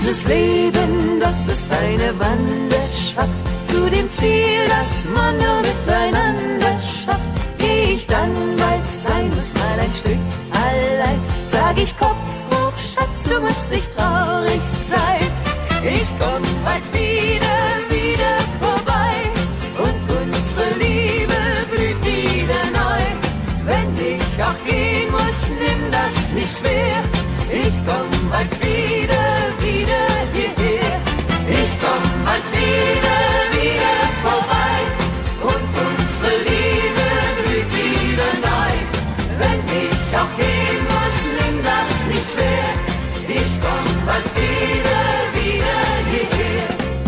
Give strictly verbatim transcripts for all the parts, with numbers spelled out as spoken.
Dieses Leben, das ist eine Wanderschaft zu dem Ziel, das man nur miteinander schafft. Geh ich dann, weil's sein muss, mal ein Stück allein, sag ich Kopf hoch, Schatz, du musst nicht traurig sein. Ich komm bald wieder, wieder vorbei und unsere Liebe blüht wieder neu. Wenn ich auch gehen muss, nimm das nicht schwer. Ich komm bald wieder, wieder hierher. Ich komm bald wieder, wieder vorbei und unsere Liebe blüht wieder neu. Wenn ich auch gehen muss, nimm das nicht schwer. Ich komm bald wieder, wieder hierher.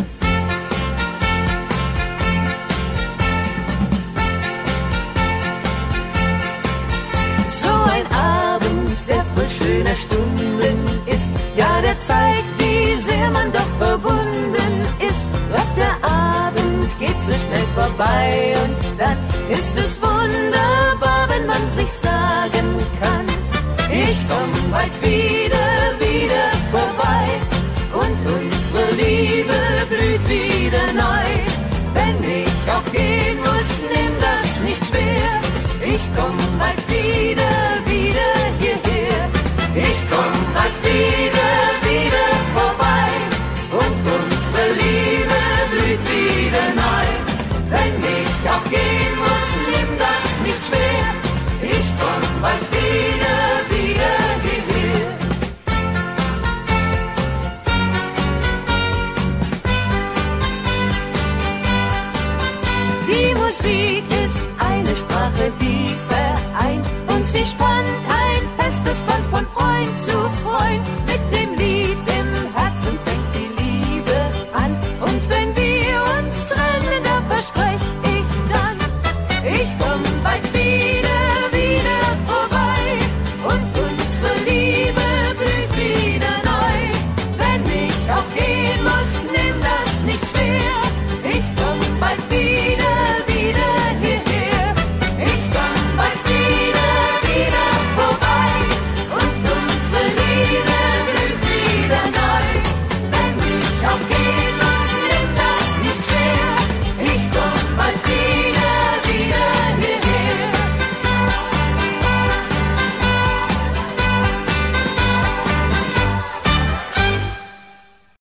So ein Abend, der voll schöner Stunden ist, ja, der zeigt, wie sehr man doch verbunden ist. Doch der Abend geht so schnell vorbei und dann ist es wunderbar, wenn man sich sagen kann, ich komm bald wieder, wieder vorbei und unsere Liebe blüht wieder neu. Wenn ich auch gehen muss, nimm das nicht schwer. Ich komm bald wieder, wieder hierher. Ich komm bald wieder, wieder vorbei und unsere Liebe blüht wieder neu. Wenn ich auch gehen muss, nimm das nicht schwer. Ich komm bald wieder, wieder hierher. Die Musik ist eine Sprache, die vereint und sie spannt ein festes Band von Freund zu